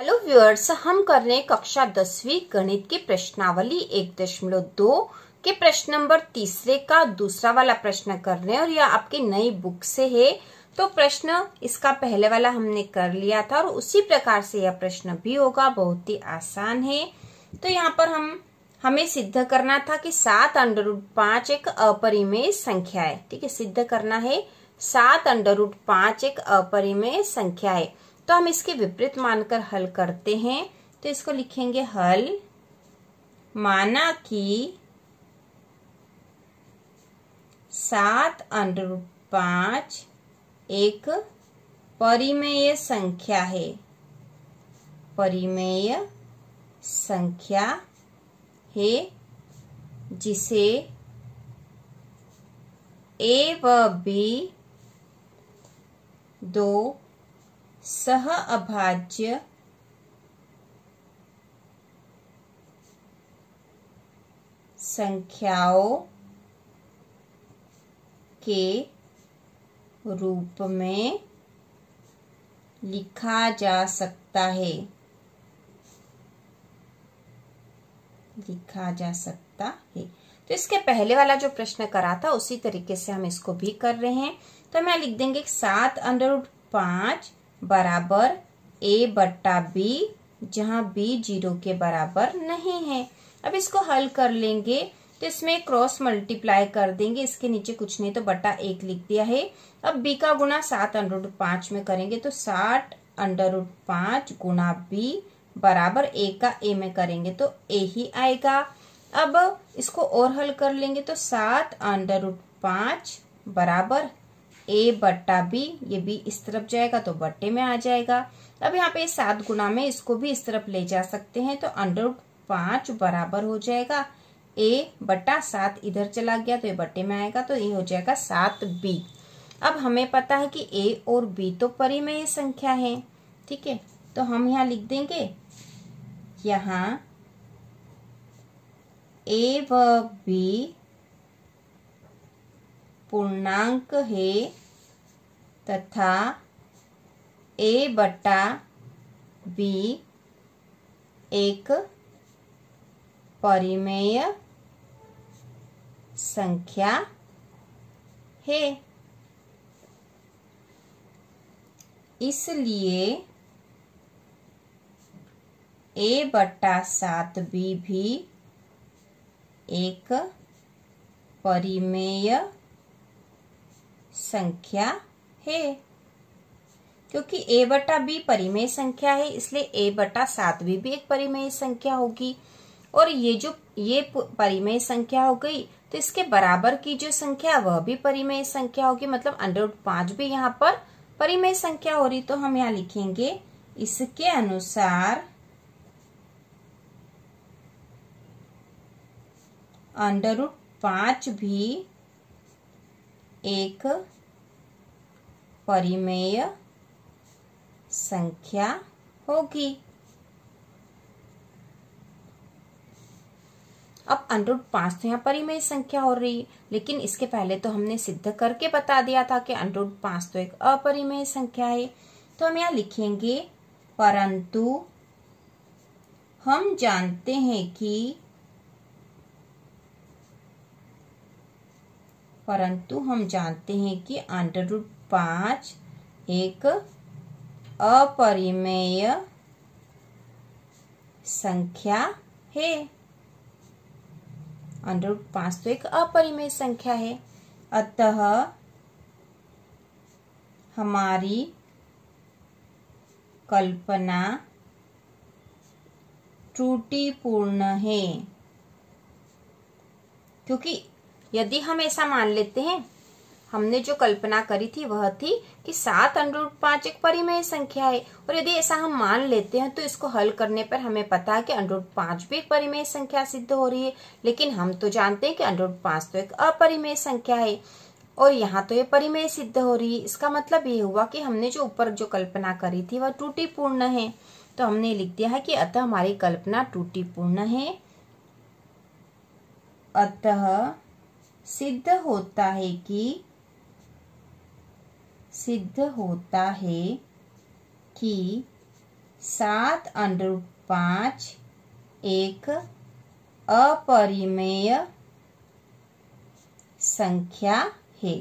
Hello viewers, हम कर रहे हैं कक्षा 10वीं गणित की प्रश्नावली 1.2 के प्रश्न नंबर तीसरे का दूसरा वाला प्रश्न कर रहे हैं और यह आपकी नई बुक से है। तो प्रश्न इसका पहले वाला हमने कर लिया था और उसी प्रकार से यह प्रश्न भी होगा, बहुत ही आसान है। तो यहाँ पर हमें सिद्ध करना था कि 7√5 एक अपरिमेय संख्या है। ठीक है, सिद्ध करना है 7√5 एक अपरिमेय संख्या है। तो हम इसके विपरीत मानकर हल करते हैं। तो इसको लिखेंगे हल, माना कि 7√5 एक परिमेय संख्या है। परिमेय संख्या है जिसे ए व बी दो सह अभाज्य संख्याओं के रूप में लिखा जा सकता है। लिखा जा सकता है। तो इसके पहले वाला जो प्रश्न करा था उसी तरीके से हम इसको भी कर रहे हैं। तो हम यहाँ लिख देंगे 7√5 बराबर a बट्टा b, जहां b 0 के बराबर नहीं है। अब इसको हल कर लेंगे तो इसमें क्रॉस मल्टीप्लाई कर देंगे, इसके नीचे कुछ नहीं तो बट्टा 1 लिख दिया है। अब b का गुणा 7√5 में करेंगे तो 60√5 गुणा b बराबर a का a में करेंगे तो a ही आएगा। अब इसको और हल कर लेंगे तो 7√5 बराबर a बट्टा b, ये b इस तरफ जाएगा तो बट्टे में आ जाएगा। अब यहाँ पे 7 गुना में इसको भी इस तरफ ले जा सकते हैं तो √5 बराबर हो जाएगा a बट्टा 7, इधर चला गया तो ये बट्टे में आएगा तो ये हो जाएगा 7b। अब हमें पता है कि a और b तो परिमेय संख्या है। ठीक है, तो हम यहाँ लिख देंगे, यहाँ a व b पूर्णांक है तथा a बटा b एक परिमेय संख्या है। इसलिए a बटा 7b भी एक परिमेय संख्या है। क्योंकि a बटा b परिमेय संख्या है इसलिए a बटा 7b भी एक परिमेय संख्या होगी। और ये परिमेय संख्या हो गई तो इसके बराबर की जो संख्या वह भी परिमेय संख्या होगी, मतलब √5 भी यहाँ पर परिमेय संख्या हो रही। तो हम यहाँ लिखेंगे, इसके अनुसार √5 भी एक परिमेय संख्या होगी। अब √5 तो यहाँ परिमेय संख्या हो रही, लेकिन इसके पहले तो हमने सिद्ध करके बता दिया था कि √5 तो एक अपरिमेय संख्या है। तो हम यहाँ लिखेंगे, परंतु हम जानते हैं कि √5 एक अपरिमेय संख्या है। √5 तो एक अपरिमेय संख्या है, अतः हमारी कल्पना त्रुटिपूर्ण है। क्योंकि यदि हम ऐसा मान लेते हैं, हमने जो कल्पना करी थी वह थी कि 7√5 एक परिमेय संख्या है, और यदि ऐसा हम मान लेते हैं तो इसको हल करने पर हमें पता है कि √5 भी एक परिमेय संख्या सिद्ध हो रही है। लेकिन हम तो जानते हैं कि √5 तो एक अपरिमेय संख्या है और यहाँ तो ये परिमेय सिद्ध हो रही है। इसका मतलब ये हुआ कि हमने जो ऊपर जो कल्पना करी थी वह त्रुटिपूर्ण है। तो हमने लिख दिया है कि अतः हमारी कल्पना त्रुटिपूर्ण है, अतः सिद्ध होता है कि 7√5 एक अपरिमेय संख्या है।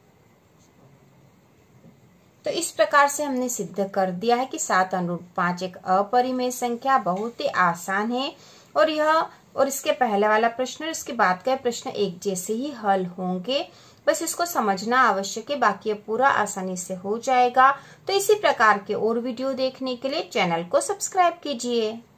तो इस प्रकार से हमने सिद्ध कर दिया है कि 7√5 एक अपरिमेय संख्या बहुत ही आसान है और इसके पहले वाला प्रश्न और इसके बाद का प्रश्न एक जैसे ही हल होंगे। बस इसको समझना आवश्यक है, बाकी ये पूरा आसानी से हो जाएगा। तो इसी प्रकार के और वीडियो देखने के लिए चैनल को सब्सक्राइब कीजिए।